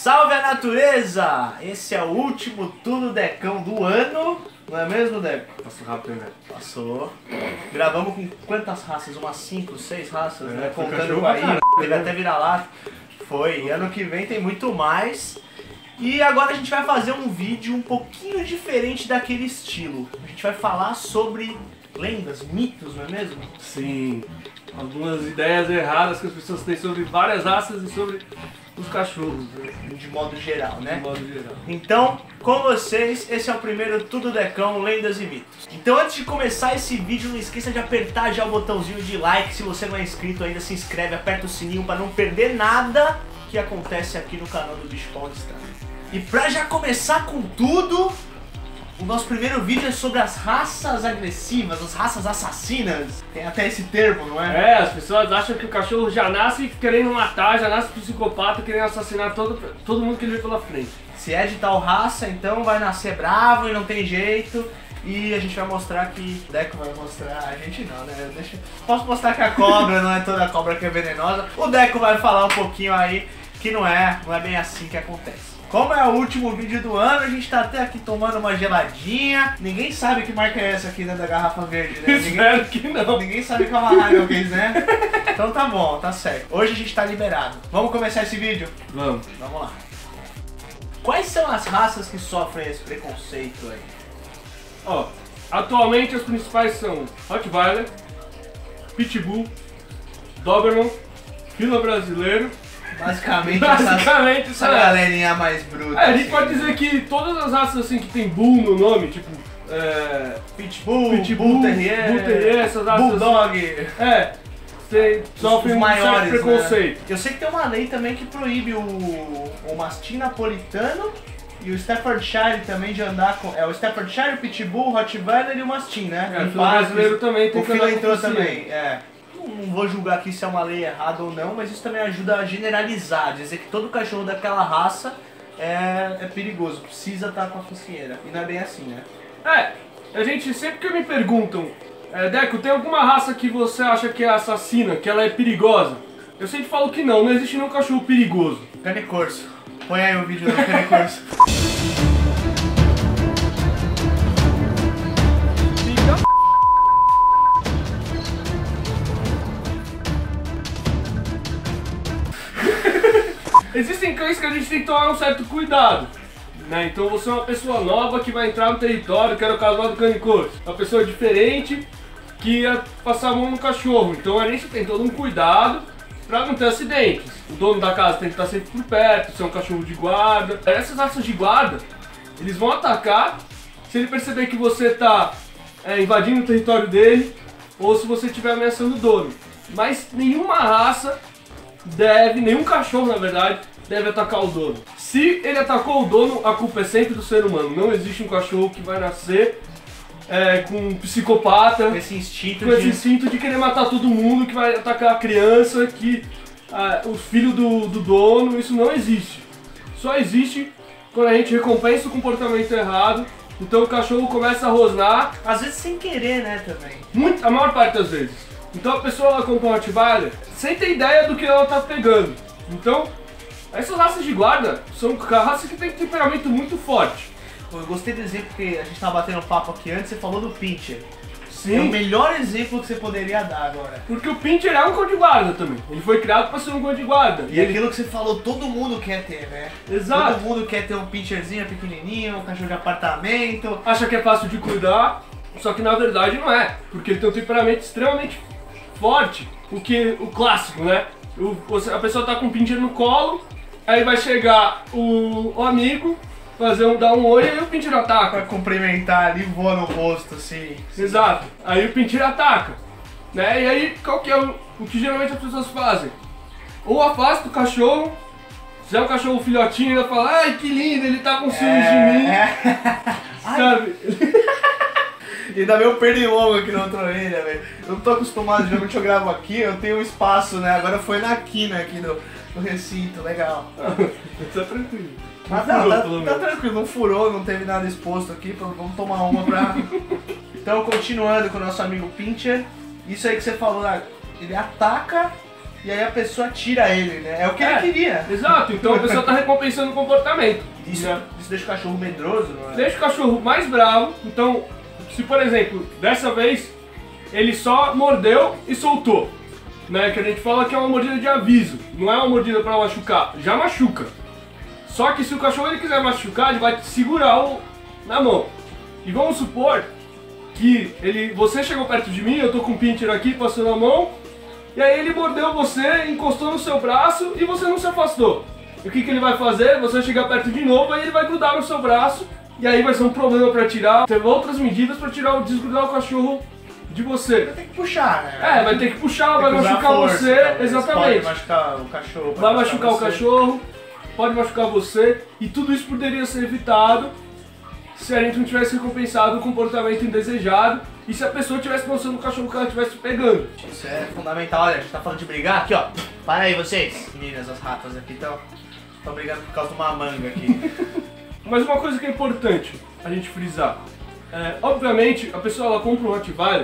Salve a natureza! Esse é o último Tudo Decão do ano, não é mesmo, Deco? Passou rápido, né? Passou. Gravamos com quantas raças? Umas 5, 6 raças, né? Foi Contando cachorro com aí, pra teve até vira-lata. Foi, e ano que vem tem muito mais. E agora a gente vai fazer um vídeo um pouquinho diferente daquele estilo. A gente vai falar sobre lendas, mitos, não é mesmo? Sim, algumas ideias erradas que as pessoas têm sobre várias raças e sobre os cachorros, né? De modo geral, né? De modo geral. Então, com vocês, esse é o primeiro Tudo Decão, Lendas e Mitos. Então antes de começar esse vídeo, não esqueça de apertar já o botãozinho de like. Se você não é inscrito ainda, se inscreve, aperta o sininho para não perder nada que acontece aqui no canal do Bicho Paulista. E pra já começar com tudo, o nosso primeiro vídeo é sobre as raças agressivas, as raças assassinas. Tem até esse termo, não é? É, as pessoas acham que o cachorro já nasce querendo matar, já nasce psicopata, querendo assassinar todo mundo que ele vê pela frente. Se é de tal raça, então vai nascer bravo e não tem jeito. E a gente vai mostrar que... O Deco vai mostrar... A gente não, né? Posso mostrar que a cobra não é toda cobra que é venenosa. O Deco vai falar um pouquinho aí que não é bem assim que acontece. Como é o último vídeo do ano, a gente tá até aqui tomando uma geladinha. Ninguém sabe que marca é essa aqui dentro da garrafa verde, né? Espero que não. Ninguém sabe que é uma Heineken, né? Então tá bom, tá certo. Hoje a gente tá liberado. Vamos começar esse vídeo? Vamos. Vamos lá. Quais são as raças que sofrem esse preconceito aí? Ó, atualmente as principais são Rottweiler, Pitbull, Doberman, Fila Brasileiro. Basicamente essa é. galerinha mais bruta. É, a gente assim. pode dizer que todas as raças assim que tem Bull no nome, tipo Pitbull, Bull Terrier, essas raças Bulldog. Sofrem um certo preconceito. Né? Eu sei que tem uma lei também que proíbe o mastim napolitano e o Staffordshire também de andar com... É o Staffordshire, o Pitbull, o Rottweiler e o mastim, né? É, o Fila Brasileiro também tem o que Fila andar entrou com também, Não vou julgar aqui se é uma lei errada ou não, mas isso também ajuda a generalizar, dizer que todo cachorro daquela raça é perigoso, precisa estar com a focinheira. E não é bem assim, né? A gente sempre que me perguntam, Deco, tem alguma raça que você acha que é assassina, que ela é perigosa? Eu sempre falo que não existe nenhum cachorro perigoso. Cane Corso. Põe aí o vídeo do Cane Corso. Existem cães que a gente tem que tomar um certo cuidado, né? Então você é uma pessoa nova que vai entrar no território, que era o caso lá do Cane Corso. Uma pessoa diferente que ia passar a mão no cachorro. Então a gente tem todo um cuidado para não ter acidentes. O dono da casa tem que estar sempre por perto, se é um cachorro de guarda. Essas raças de guarda, eles vão atacar se ele perceber que você está invadindo o território dele ou se você estiver ameaçando o dono. Mas nenhuma raça nenhum cachorro na verdade, deve atacar o dono. Se ele atacou o dono, a culpa é sempre do ser humano. Não existe um cachorro que vai nascer com um psicopata, com esse instinto de querer matar todo mundo, que vai atacar a criança, o filho do dono. Isso não existe. Só existe quando a gente recompensa o comportamento errado. Então o cachorro começa a rosnar. Às vezes sem querer, né, também. A maior parte das vezes. Então a pessoa ela compra um Rottweiler sem ter ideia do que ela tá pegando. Então, essas raças de guarda são raças que têm temperamento muito forte. Eu gostei do exemplo que a gente tava batendo papo aqui antes, você falou do Pinscher. Sim. É o melhor exemplo que você poderia dar agora. Porque o Pinscher é um cão de guarda também. Ele foi criado para ser um cão de guarda. E aquilo que você falou, todo mundo quer ter, né? Exato. Todo mundo quer ter um Pinscherzinho pequenininho, um cachorro de apartamento. Acha que é fácil de cuidar, só que na verdade não é. Porque ele tem um temperamento extremamente forte, o clássico, né? A pessoa tá com o Pinscher no colo, aí vai chegar o amigo, dar um oi e aí o Pinscher ataca. Vai cumprimentar ali, voa no rosto, assim. Exato. Aí o Pinscher ataca, né? E aí qual que é o que geralmente as pessoas fazem? Ou afasta o cachorro, se é um cachorro filhotinho, ainda fala, ai que lindo, ele tá com ciúmes de mim, sabe? E ainda veio o pernilongo aqui na outra orelha, velho. Eu não tô acostumado, geralmente eu gravo aqui, eu tenho um espaço, né? Agora foi na quina aqui do recinto, legal. Tá tranquilo. Mas não, tá tranquilo, não furou, não teve nada exposto aqui, vamos tomar uma pra... Então, continuando com o nosso amigo Pinscher, isso aí que você falou, ele ataca e aí a pessoa tira ele, né? É o que ele queria. Exato, então a pessoa tá recompensando o comportamento. Isso deixa o cachorro medroso, não é? Deixa o cachorro mais bravo. Então, se por exemplo, dessa vez ele só mordeu e soltou, né? Que a gente fala que é uma mordida de aviso, não é uma mordida pra machucar, já machuca. Só que se o cachorro ele quiser machucar, ele vai te segurar na mão. E vamos supor que você chegou perto de mim, eu tô com o pincher aqui, passando a mão, e aí ele mordeu você, encostou no seu braço e você não se afastou. E o que ele vai fazer? Você vai chegar perto de novo, aí ele vai grudar no seu braço, e aí vai ser um problema pra tirar. Teve outras medidas pra desgrudar o cachorro de você. Vai ter que puxar, né? É, vai ter que puxar, vai machucar você, exatamente. Pode machucar o cachorro. Vai machucar o cachorro, pode machucar você, e tudo isso poderia ser evitado se a gente não tivesse recompensado o comportamento indesejado e se a pessoa tivesse mostrando o cachorro que ela estivesse pegando. Isso é fundamental. Olha, a gente tá falando de brigar aqui, ó. Para aí vocês, meninas, as ratas aqui estão brigando por causa de uma manga aqui. Mas uma coisa que é importante a gente frisar, obviamente a pessoa ela compra um Rottweiler,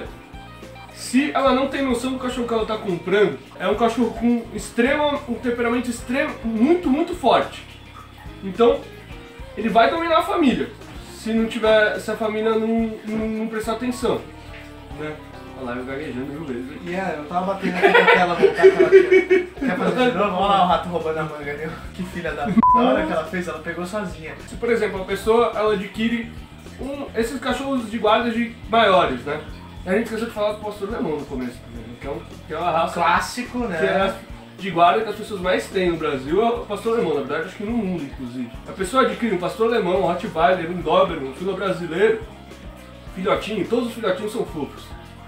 se ela não tem noção do cachorro que ela está comprando, é um cachorro com um temperamento extremo, muito forte. Então ele vai dominar a família, se a família não prestar atenção, né? Olha lá, eu gaguejando mil vezes. Eu tava batendo aqui na tela, voltar aquela aqui. Quer fazer de novo? Olha lá o rato roubando a manga, viu? Que filha da p. Na hora que ela fez, ela pegou sozinha. Se, por exemplo, a pessoa ela adquire esses cachorros de guarda maiores, né? A gente esqueceu de falar do pastor alemão no começo, que é uma raça clássico, né? Que é de guarda que as pessoas mais têm no Brasil, é o pastor alemão, na verdade acho que no mundo, inclusive. A pessoa adquire um pastor alemão, um Rottweiler, um Doberman, um fila brasileiro, filhotinho, todos os filhotinhos são fofos.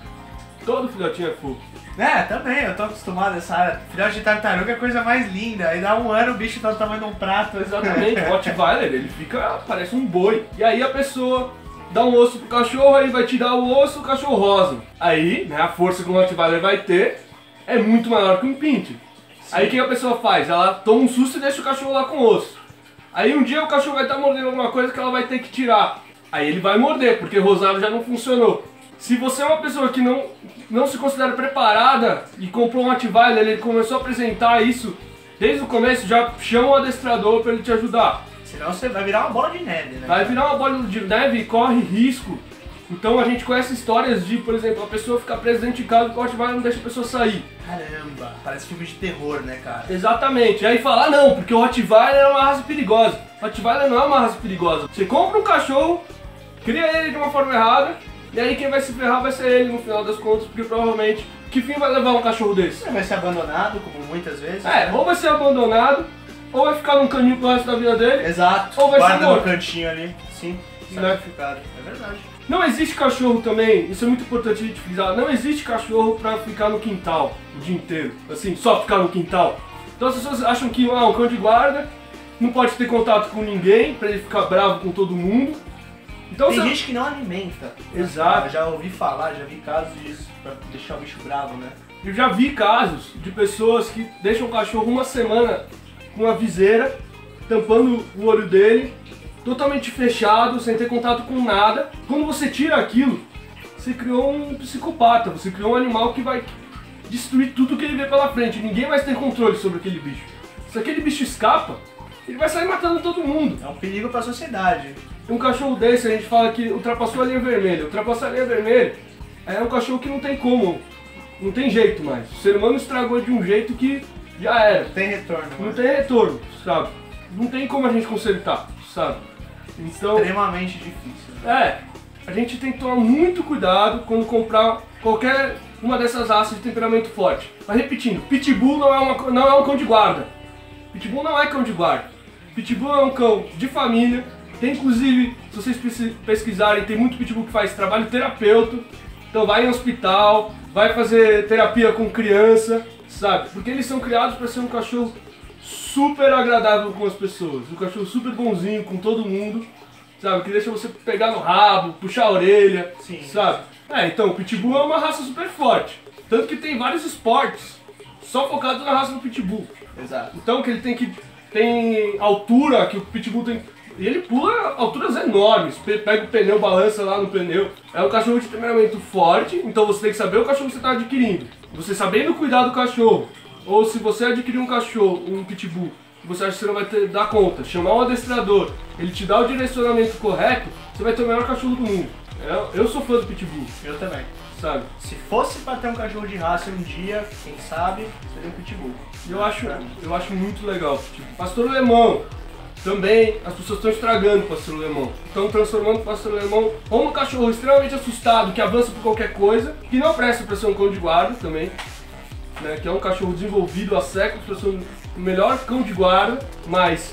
Todo filhotinho é fofo. Também, eu tô acostumado a essa área. Filhote de tartaruga é a coisa mais linda. Aí dá um ano, o bicho tá do tamanho de um prato. Exatamente, o Rottweiler, ele parece um boi. E aí a pessoa dá um osso pro cachorro, aí vai tirar o osso, o cachorro rosa. Aí, né, a força que o Rottweiler vai ter é muito maior que um pincher. Aí o que a pessoa faz? Ela toma um susto e deixa o cachorro lá com o osso. Aí um dia o cachorro vai estar mordendo alguma coisa que ela vai ter que tirar. Aí ele vai morder, porque o rosado já não funcionou. Se você é uma pessoa que não se considera preparada e comprou um Rottweiler, ele começou a apresentar isso desde o começo, já chama o adestrador para ele te ajudar. Senão você vai virar uma bola de neve, né? Vai virar uma bola de neve e corre risco. Então a gente conhece histórias de, por exemplo, a pessoa ficar presa dentro de casa e o Rottweiler não deixa a pessoa sair. Caramba, parece filme de terror, né, cara? Exatamente. E aí fala, não, porque o Rottweiler é uma raça perigosa. O Rottweiler não é uma raça perigosa. Você compra um cachorro, cria ele de uma forma errada, e aí quem vai se ferrar vai ser ele no final das contas, porque provavelmente, que fim vai levar um cachorro desse? Vai ser abandonado, como muitas vezes. Ou vai ser abandonado, ou vai ficar num caninho pro resto da vida dele. Exato. Ou vai ser morto. No cantinho ali, sim, sacrificado. É verdade. Não existe cachorro também, isso é muito importante a gente frisar, não existe cachorro pra ficar no quintal o dia inteiro, assim, só ficar no quintal. Então as pessoas acham que um cão de guarda não pode ter contato com ninguém, pra ele ficar bravo com todo mundo. Então, tem gente que não alimenta. Exato. Eu já ouvi falar, já vi casos disso, pra deixar o bicho bravo, né? Eu já vi casos de pessoas que deixam o cachorro uma semana com uma viseira, tampando o olho dele, totalmente fechado, sem ter contato com nada. Quando você tira aquilo, você criou um psicopata, você criou um animal que vai destruir tudo que ele vê pela frente. Ninguém mais tem controle sobre aquele bicho. Se aquele bicho escapa, ele vai sair matando todo mundo. É um perigo pra sociedade. Um cachorro desse, a gente fala que ultrapassou a linha vermelha. Ultrapassar a linha vermelha é um cachorro que não tem como, não tem jeito mais. O ser humano estragou de um jeito que já era. Não tem retorno. Não tem retorno, sabe? Não tem como a gente consertar, sabe? Então, extremamente difícil. A gente tem que tomar muito cuidado quando comprar qualquer uma dessas raças de temperamento forte. Mas repetindo, Pitbull não é um cão de guarda. Pitbull não é cão de guarda. Pitbull é um cão de família. Tem, inclusive, se vocês pesquisarem, tem muito Pitbull que faz trabalho terapeuta. Então vai em hospital, vai fazer terapia com criança, sabe? Porque eles são criados para ser um cachorro super agradável com as pessoas. Um cachorro super bonzinho com todo mundo, sabe? Que deixa você pegar no rabo, puxar a orelha, sim, sabe? Então o Pitbull é uma raça super forte. Tanto que tem vários esportes só focados na raça do Pitbull. Exato. Então que ele tem altura, que o Pitbull tem... E ele pula alturas enormes, pega o pneu, balança lá no pneu. É um cachorro de temperamento forte, então você tem que saber o cachorro que você está adquirindo. Você sabendo cuidar do cachorro, ou se você adquirir um cachorro, um pitbull, você acha que você não vai dar conta, chamar um adestrador, ele te dá o direcionamento correto, você vai ter o melhor cachorro do mundo. Eu sou fã do pitbull. Eu também. Sabe? Se fosse pra ter um cachorro de raça um dia, quem sabe, seria um pitbull. Eu acho muito legal o pitbull. Pastor alemão. Também as pessoas estão estragando o pastor alemão. Estão transformando o pastor alemão ou um cachorro extremamente assustado, que avança por qualquer coisa, que não presta pra ser um cão de guarda também, né, que é um cachorro desenvolvido há séculos para ser o melhor cão de guarda, mas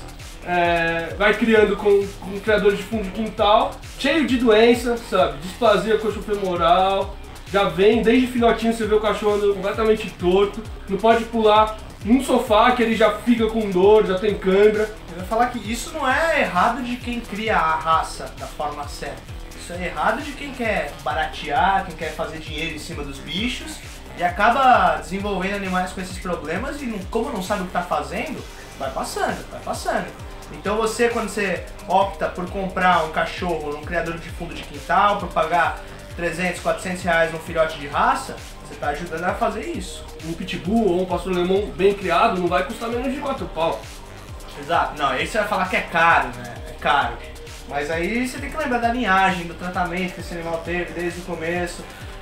vai criando com criadores de fundo de quintal, cheio de doença, sabe? Displasia coxofemoral, já vem desde filhotinho, você vê o cachorro andando completamente torto, não pode pular num sofá que ele já fica com dor, já tem cãibra. Eu vou falar que isso não é errado de quem cria a raça da forma certa. Isso é errado de quem quer baratear, quem quer fazer dinheiro em cima dos bichos e acaba desenvolvendo animais com esses problemas e como não sabe o que está fazendo, vai passando. Então você, quando você opta por comprar um cachorro num criador de fundo de quintal, por pagar 300, 400 reais num filhote de raça, você está ajudando a fazer isso. Um pitbull ou um pastor alemão bem criado não vai custar menos de 4 pau. Exato, não, aí você vai falar que é caro, né? É caro. Mas aí você tem que lembrar da linhagem, do tratamento que esse animal teve desde o começo.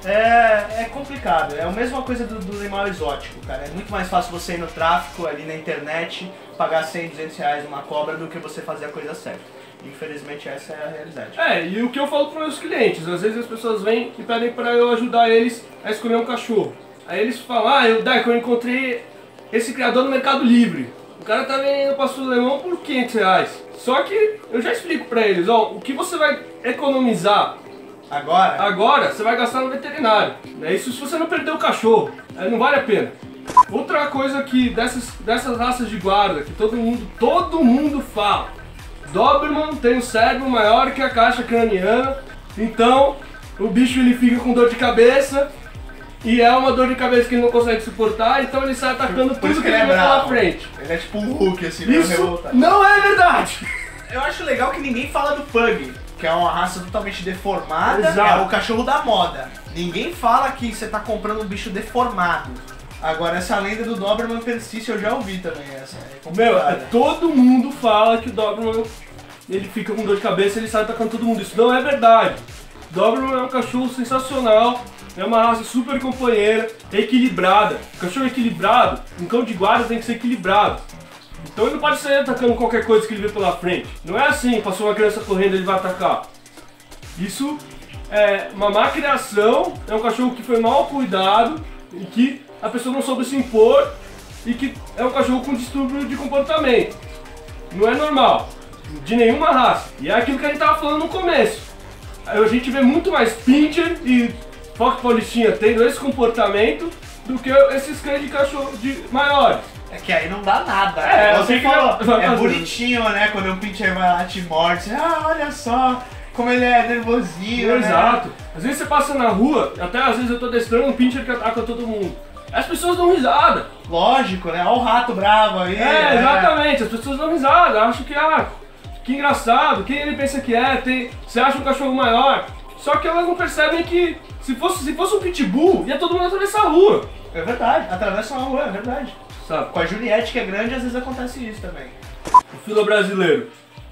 É complicado, é a mesma coisa do animal exótico, cara. É muito mais fácil você ir no tráfico, ali na internet, pagar 100, 200 reais numa cobra do que você fazer a coisa certa. Infelizmente essa é a realidade. E o que eu falo para meus clientes, às vezes as pessoas vêm e pedem para eu ajudar eles a escolher um cachorro. Aí eles falam, Daico, eu encontrei esse criador no Mercado Livre. O cara tá vendendo pastor alemão por 500 reais. Só que eu já explico para eles, o que você vai economizar agora você vai gastar no veterinário. Isso se você não perder o cachorro, não vale a pena. Outra coisa que dessas raças de guarda que todo mundo fala, Doberman tem um cérebro maior que a caixa craniana, então o bicho ele fica com dor de cabeça e é uma dor de cabeça que ele não consegue suportar, então ele sai atacando tudo que ele vê pela frente. Ele é tipo um Hulk assim, meio revoltado. Não é verdade! Eu acho legal que ninguém fala do Pug, que é uma raça totalmente deformada, Exato. É o cachorro da moda. Ninguém fala que você tá comprando um bicho deformado. Agora essa lenda do Doberman persiste, eu já ouvi também essa. Todo mundo fala que o Doberman ele fica com dor de cabeça e ele sai atacando todo mundo. Isso não é verdade. Doberman é um cachorro sensacional, é uma raça super companheira, equilibrada. O cachorro equilibrado, um cão de guarda tem que ser equilibrado. Então ele não pode sair atacando qualquer coisa que ele vê pela frente. Não é assim, passou uma criança correndo ele vai atacar. Isso é uma má criação, é um cachorro que foi mal cuidado e que a pessoa não soube se impor e que é um cachorro com distúrbio de comportamento. Não é normal, de nenhuma raça. E é aquilo que a gente estava falando no começo. A gente vê muito mais Pinscher e Fox Paulistinha tendo esse comportamento do que esses cães de cachorro maiores. É que aí não dá nada. Você falou, é bonitinho, né? Quando o Pinscher vai lá te morde, olha só como ele é nervosinho, Exato. Né? Às vezes você passa na rua, até às vezes eu tô adestrando um Pinscher que ataca todo mundo. As pessoas dão risada. Lógico, né? Olha o rato bravo aí. Exatamente. As pessoas dão risada, acham que engraçado, quem ele pensa que é, você acha um cachorro maior. Só que elas não percebem que se fosse um pitbull, ia todo mundo atravessar a rua. É verdade, atravessa uma rua, é verdade. Sabe? Com a Juliette, que é grande, às vezes acontece isso também. O fila brasileiro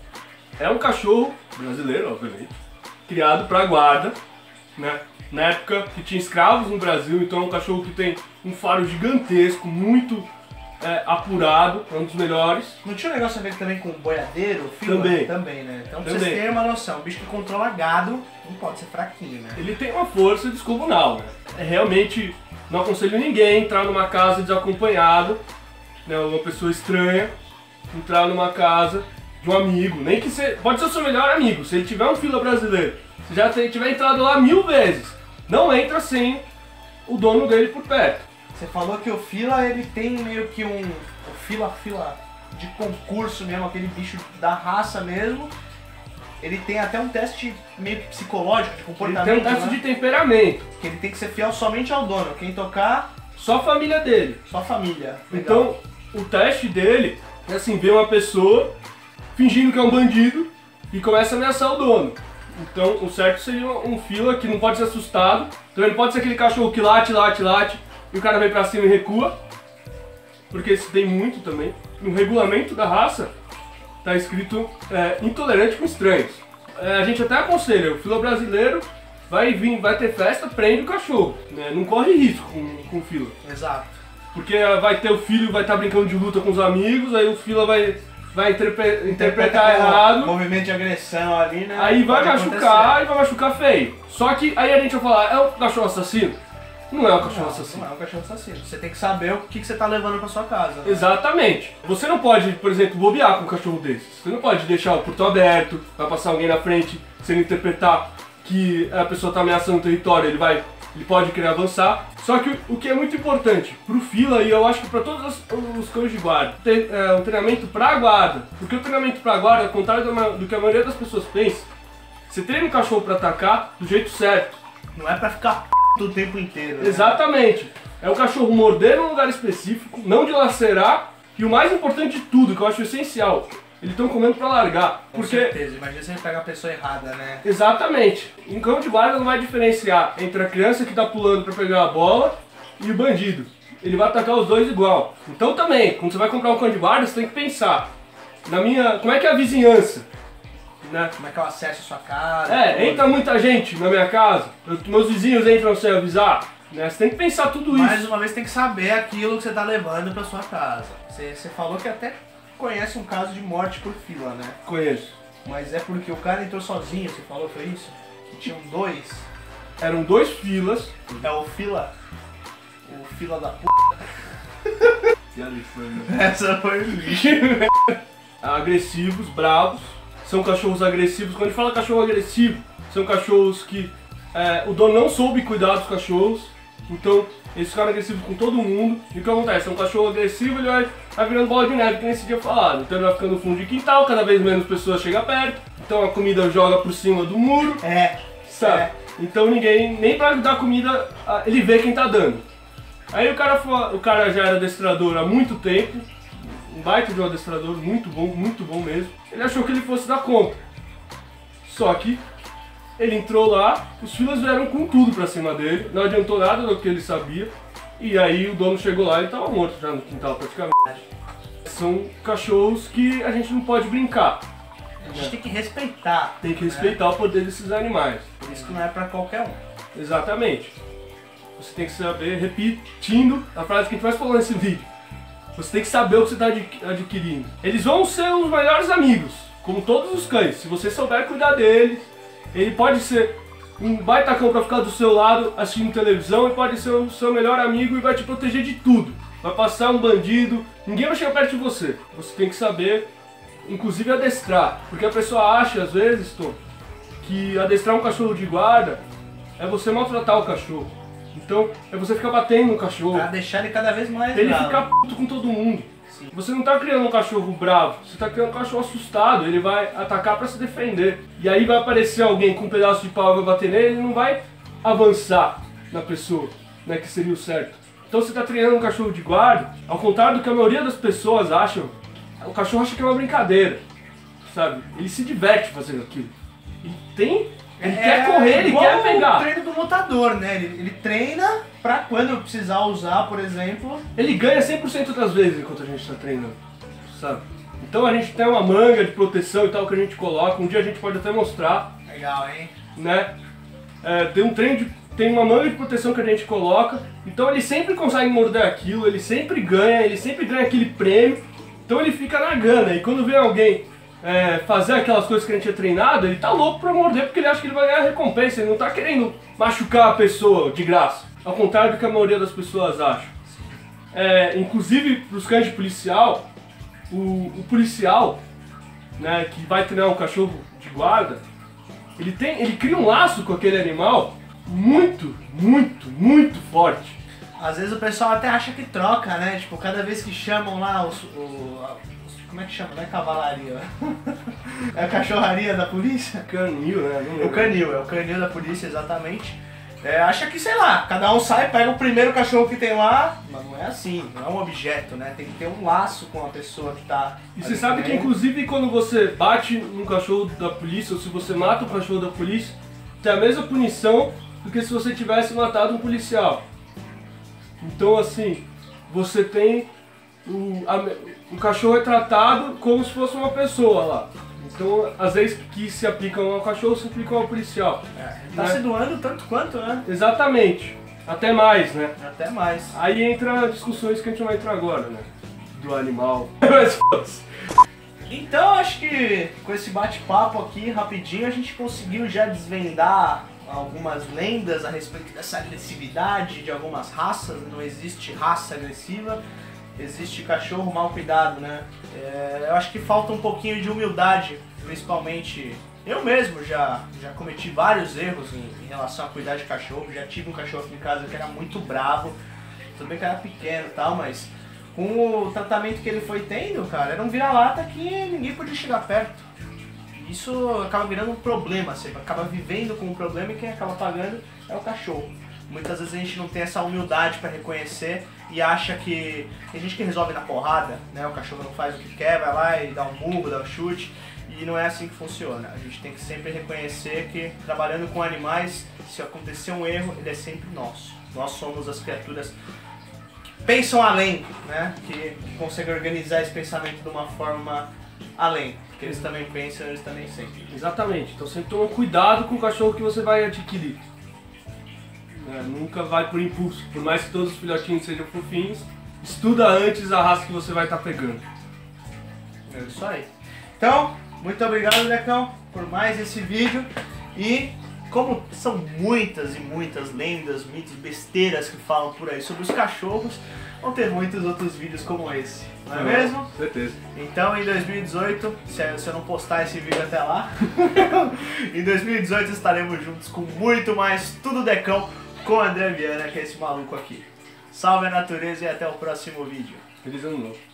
é um cachorro brasileiro, obviamente, criado para guarda, né? Na época que tinha escravos no Brasil, então é um cachorro que tem um faro gigantesco, muito apurado, é um dos melhores. Não tinha um negócio a ver também com boiadeiro? Fila? Também, né? Então pra vocês terem uma noção, um bicho que controla gado não pode ser fraquinho, né? Ele tem uma força descomunal, né? Realmente não aconselho ninguém a entrar numa casa desacompanhado, né? Uma pessoa estranha, entrar numa casa de um amigo, nem que pode ser o seu melhor amigo, se ele tiver um fila brasileiro, se já tiver entrado lá 1000 vezes, não entra sem o dono dele por perto. Você falou que o fila, ele tem meio que o fila de concurso mesmo, aquele bicho da raça mesmo. Ele tem até um teste meio que psicológico, de comportamento. Ele tem um teste de temperamento. Que ele tem que ser fiel somente ao dono. Quem tocar, só a família dele. Só a família. Legal. Então, o teste dele é assim, vê uma pessoa fingindo que é um bandido e começa a ameaçar o dono. Então, o certo seria um fila que não pode ser assustado. Então, ele pode ser aquele cachorro que late, e o cara vem pra cima e recua. porque isso tem muito também. No regulamento da raça tá escrito intolerante com estranhos. A gente até aconselha, o fila brasileiro vai ter festa, prende o cachorro, né? Não corre risco com o fila. Exato. Porque vai ter o filho, vai estar brincando de luta com os amigos, aí o fila vai interpretar errado. Movimento de agressão ali, né? Aí vai machucar e vai machucar feio. Só que aí a gente vai falar, é um cachorro assassino? Não é um cachorro assassino. Não é um cachorro assassino. Você tem que saber o que você tá levando pra sua casa. Né? Exatamente. Você não pode, por exemplo, bobear com um cachorro desses. Você não pode deixar o portão aberto, vai passar alguém na frente, sem interpretar que a pessoa tá ameaçando o território, ele pode querer avançar. Só que o que é muito importante pro fila, e eu acho que para todos os cães de guarda, um treinamento pra guarda. Porque o treinamento pra guarda, ao contrário do que a maioria das pessoas pensa, você treina o cachorro pra atacar do jeito certo. Não é pra ficar o tempo inteiro. Né? Exatamente. É o cachorro morder num lugar específico, não de lacerar, e o mais importante de tudo, que eu acho essencial, eles estão comendo pra largar. Com certeza, imagina se a gente pega a pessoa errada, né? Exatamente. Em cão de guarda não vai diferenciar entre a criança que tá pulando pra pegar a bola e o bandido. Ele vai atacar os dois igual. Então também, quando você vai comprar um cão de guarda, você tem que pensar como é que é a vizinhança? Né? Como é que eu acesso a sua casa? Entra muita gente na minha casa, meus vizinhos entram sem avisar. Né? Você tem que pensar tudo isso. Mais uma vez tem que saber aquilo que você tá levando pra sua casa. Você falou que até conhece um caso de morte por fila, né? Conheço. Mas é porque o cara entrou sozinho, você falou, foi isso? Que tinham dois. Eram dois filas. É o fila da p. Essa foi lixo. Agressivos, bravos. São cachorros agressivos. Quando a gente fala cachorro agressivo, são cachorros que o dono não soube cuidar dos cachorros. Então, eles ficaram agressivos com todo mundo. E o que acontece? É um cachorro agressivo, ele vai virando bola de neve, que nesse dia falado. Então ele vai ficando no fundo de quintal, cada vez menos pessoas chegam perto. Então a comida joga por cima do muro. Sabe? Então ninguém, nem pra dar comida, ele vê quem tá dando. Aí o cara já era adestrador há muito tempo. Um baita de um adestrador, muito bom mesmo. Ele achou que ele fosse dar conta. Só que ele entrou lá, os filas vieram com tudo pra cima dele, não adiantou nada do que ele sabia. E aí o dono chegou lá e ele tava morto já no quintal praticamente. São cachorros que a gente não pode brincar. A gente tem que respeitar. Tem que respeitar o poder desses animais. Por isso que não é pra qualquer um. Exatamente. Você tem que saber, repetindo a frase que a gente mais falou nesse vídeo. Você tem que saber o que você está adquirindo. Eles vão ser os melhores amigos, como todos os cães. Se você souber cuidar deles, ele pode ser um baita cão para ficar do seu lado assistindo televisão e pode ser o seu melhor amigo e vai te proteger de tudo. Vai passar um bandido, ninguém vai chegar perto de você. Você tem que saber, inclusive adestrar. Porque a pessoa acha, às vezes, Tom, que adestrar um cachorro de guarda é você maltratar o cachorro. Então, é você ficar batendo no cachorro. Pra deixar ele cada vez mais ele bravo. ficar puto com todo mundo. Sim. Você não tá criando um cachorro bravo, você tá criando um cachorro assustado. Ele vai atacar pra se defender. E aí vai aparecer alguém com um pedaço de pau e vai bater nele, ele não vai avançar na pessoa, né, que seria o certo. Então você tá treinando um cachorro de guarda, ao contrário do que a maioria das pessoas acham, o cachorro acha que é uma brincadeira, sabe? Ele se diverte fazendo aquilo. Ele quer correr, ele quer pegar. O treino do lutador, né? Ele treina pra quando precisar usar, por exemplo. Ele ganha 100% das vezes enquanto a gente tá treinando, sabe? Então a gente tem uma manga de proteção e tal que a gente coloca. Um dia a gente pode até mostrar. Legal, hein? Né? Tem uma manga de proteção que a gente coloca. Então ele sempre consegue morder aquilo, ele sempre ganha aquele prêmio. Então ele fica na gana. E quando vem alguém fazer aquelas coisas que a gente é treinado, ele tá louco pra morder porque ele acha que ele vai ganhar recompensa, ele não tá querendo machucar a pessoa de graça, ao contrário do que a maioria das pessoas acha. Inclusive pros cães de policial, o policial, né, que vai treinar um cachorro de guarda, ele cria um laço com aquele animal muito forte. Às vezes o pessoal até acha que troca, né? Tipo, cada vez que chamam lá como é que chama? Não é cavalaria. É a cachorraria da polícia? Canil, né? É o canil da polícia, exatamente. Acha que, sei lá, cada um sai, pega o primeiro cachorro que tem lá, mas não é assim, não é um objeto, né? Tem que ter um laço com a pessoa que tá... E você sabe que, inclusive, quando você bate num cachorro da polícia, ou se você mata um cachorro da polícia, tem a mesma punição do que se você tivesse matado um policial. Então, assim, você tem o cachorro é tratado como se fosse uma pessoa lá. Então, às vezes que se aplicam ao cachorro, se aplicam ao policial. Tá se doando tanto quanto, né? Exatamente. Até mais, né? Até mais. Aí entra discussões que a gente não vai entrar agora, né? Do animal. Mas foda-se. Então acho que com esse bate-papo aqui rapidinho a gente conseguiu já desvendar algumas lendas a respeito dessa agressividade de algumas raças. Não existe raça agressiva, existe cachorro mal cuidado, né? Eu acho que falta um pouquinho de humildade, principalmente eu mesmo já cometi vários erros em relação a cuidar de cachorro. Já tive um cachorro aqui em casa que era muito bravo, tudo bem que era pequeno e tal, mas com o tratamento que ele foi tendo, cara, era um vira-lata que ninguém podia chegar perto. Isso acaba virando um problema, você acaba vivendo com um problema e quem acaba pagando é o cachorro. Muitas vezes a gente não tem essa humildade para reconhecer e acha que tem gente que resolve na porrada, né? O cachorro não faz o que quer, vai lá e dá um murro, dá um chute, e não é assim que funciona. A gente tem que sempre reconhecer que trabalhando com animais, se acontecer um erro, ele é sempre nosso. Nós somos as criaturas pensam além, né? Que conseguem organizar esse pensamento de uma forma além. Porque eles também pensam, eles também sentem. Exatamente. Então sempre toma cuidado com o cachorro que você vai adquirir. Nunca vai por impulso. Por mais que todos os filhotinhos sejam fofinhos, estuda antes a raça que você vai estar pegando. É isso aí. Então, muito obrigado, Decão, por mais esse vídeo. E como são muitas e muitas lendas, mitos, besteiras que falam por aí sobre os cachorros, vão ter muitos outros vídeos como esse, não é mesmo? Com certeza. Então em 2018, se eu não postar esse vídeo até lá, em 2018 estaremos juntos com muito mais Tudo Decão com o André Viana, que é esse maluco aqui. Salve a natureza e até o próximo vídeo. Feliz ano novo.